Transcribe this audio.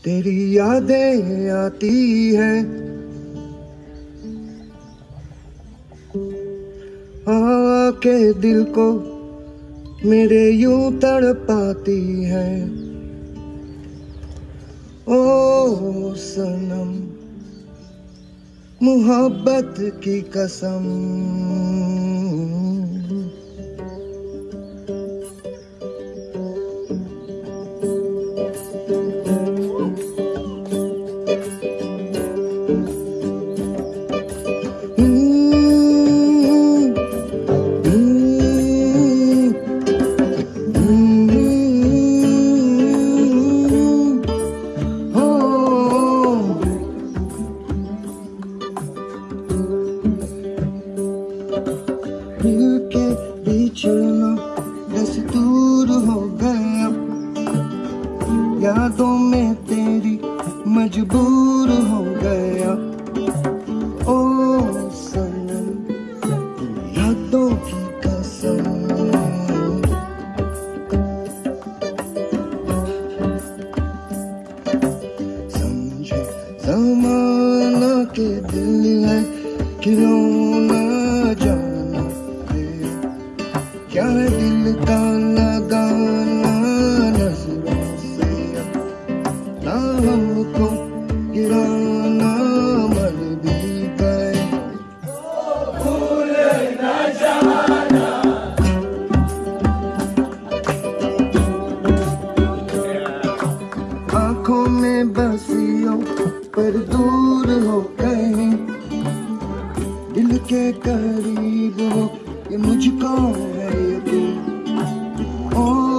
तेरी यादें आती है, आके दिल को मेरे यूं तड़पाती है। ओ सनम मोहब्बत की कसम, दिल के बीच में बस दूर हो गया, यादों में तेरी मजबूर हो गया। ओ सनम यादों की कसम, समझे ज़माना के दिल है क्यों ना जाना है, क्या है दिल का लगाना नजरों से, ना हमको गिराना मर भी गए। भूल न जाना आँखों में बसियों पर दूर हो गए, दिल के करीब हो ये मुझको है यकीन। ओ